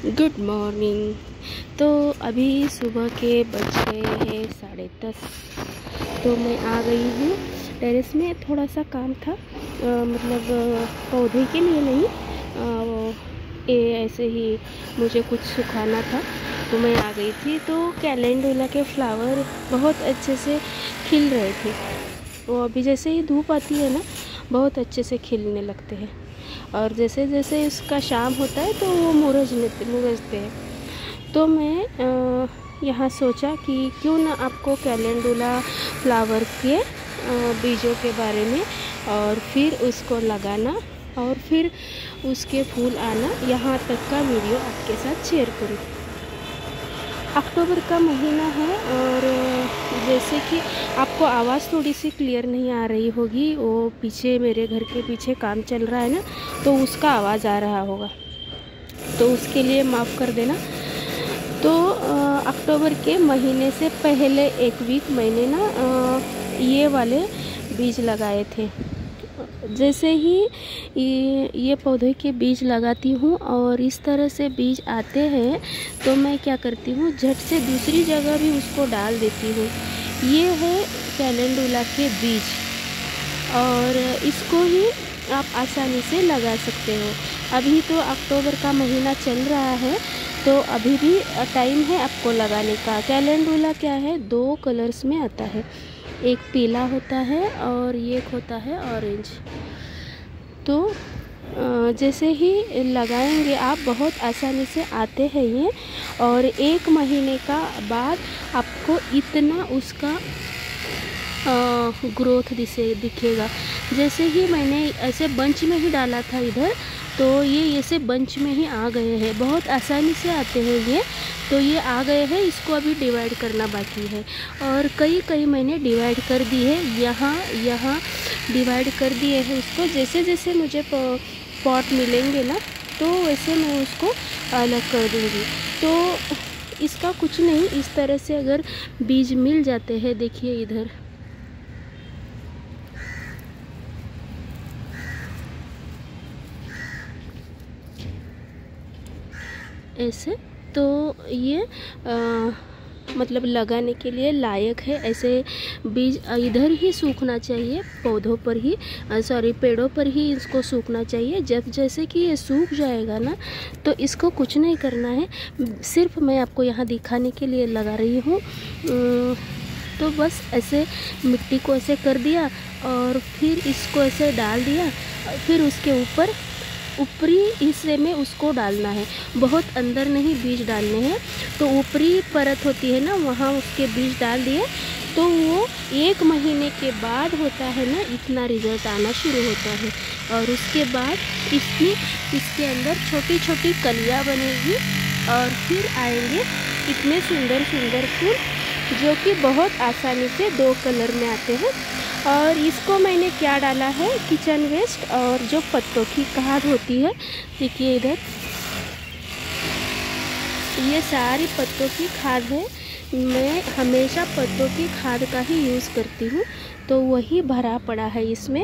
Good morning. तो अभी सुबह के बज गए हैं 10:30। तो मैं आ गई हूँ टेरेस में। थोड़ा सा काम था, मतलब पौधे के लिए नहीं, ऐसे ही मुझे कुछ सुखाना था, तो मैं आ गई थी। तो कैलेंडुला के फ्लावर बहुत अच्छे से खिल रहे थे। वो अभी जैसे ही धूप आती है ना, बहुत अच्छे से खिलने लगते हैं, और जैसे जैसे उसका शाम होता है तो वो मुरझते हैं। तो मैं यहाँ सोचा कि क्यों ना आपको कैलेंडुला फ्लावर के बीजों के बारे में, और फिर उसको लगाना और फिर उसके फूल आना, यहाँ तक का वीडियो आपके साथ शेयर करूँ। अक्टूबर का महीना है, और जैसे कि आपको आवाज़ थोड़ी सी क्लियर नहीं आ रही होगी, वो पीछे मेरे घर के पीछे काम चल रहा है ना, तो उसका आवाज़ आ रहा होगा, तो उसके लिए माफ़ कर देना। तो अक्टूबर के महीने से पहले एक वीक मैंने ना ये वाले बीज लगाए थे। जैसे ही ये पौधे के बीज लगाती हूँ और इस तरह से बीज आते हैं, तो मैं क्या करती हूँ, झट से दूसरी जगह भी उसको डाल देती हूँ। ये है कैलेंडुला के बीज, और इसको ही आप आसानी से लगा सकते हो। अभी तो अक्टूबर का महीना चल रहा है, तो अभी भी टाइम है आपको लगाने का। कैलेंडुला क्या है, 2 कलर्स में आता है, एक पीला होता है और एक होता है ऑरेंज। तो जैसे ही लगाएंगे आप, बहुत आसानी से आते हैं ये, और 1 महीने का बाद आपको इतना उसका ग्रोथ दिखेगा। जैसे ही मैंने ऐसे बंच में ही डाला था इधर, तो ये ऐसे बंच में ही आ गए हैं, बहुत आसानी से आते हैं ये। तो ये आ गए हैं, इसको अभी डिवाइड करना बाकी है, और कई मैंने डिवाइड कर दी है, यहाँ डिवाइड कर दिए हैं उसको। जैसे जैसे मुझे पॉट मिलेंगे ना, तो वैसे मैं उसको अलग कर दूँगी। तो इसका कुछ नहीं, इस तरह से अगर बीज मिल जाते हैं, देखिए इधर ऐसे, तो ये मतलब लगाने के लिए लायक है। ऐसे बीज इधर ही सूखना चाहिए, पौधों पर ही, पेड़ों पर ही इसको सूखना चाहिए। जब जैसे कि ये सूख जाएगा ना, तो इसको कुछ नहीं करना है, सिर्फ मैं आपको यहाँ दिखाने के लिए लगा रही हूँ। तो बस ऐसे मिट्टी को ऐसे कर दिया, और फिर इसको ऐसे डाल दिया, फिर उसके ऊपरी हिस्से में उसको डालना है, बहुत अंदर नहीं बीज डालने हैं। तो ऊपरी परत होती है ना, वहाँ उसके बीज डाल दिए, तो वो 1 महीने के बाद होता है ना, इतना रिजल्ट आना शुरू होता है। और उसके बाद इसके अंदर छोटी छोटी कलियाँ बनेगी, और फिर आएंगे इतने सुंदर सुंदर फूल, जो कि बहुत आसानी से 2 कलर में आते हैं। और इसको मैंने क्या डाला है, किचन वेस्ट और जो पत्तों की खाद होती है, देखिए इधर, ये सारी पत्तों की खाद है। मैं हमेशा पत्तों की खाद का ही यूज़ करती हूँ, तो वही भरा पड़ा है इसमें।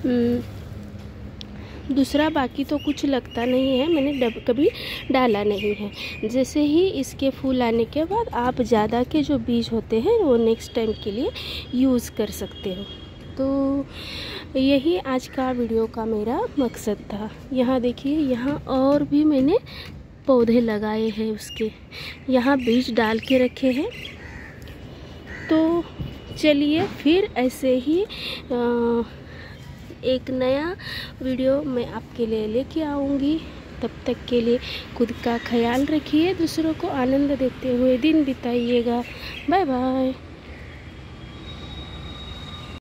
दूसरा बाकी तो कुछ लगता नहीं है, मैंने कभी डाला नहीं है। जैसे ही इसके फूल आने के बाद आप ज़्यादा के जो बीज होते हैं, वो नेक्स्ट टाइम के लिए यूज़ कर सकते हो। तो यही आज का वीडियो का मेरा मकसद था। यहाँ देखिए, यहाँ और भी मैंने पौधे लगाए हैं, उसके यहाँ बीज डाल के रखे हैं। तो चलिए फिर ऐसे ही एक नया वीडियो मैं आपके लिए लेके आऊँगी। तब तक के लिए खुद का ख्याल रखिए, दूसरों को आनंद देते हुए दिन बिताइएगा। Bye bye.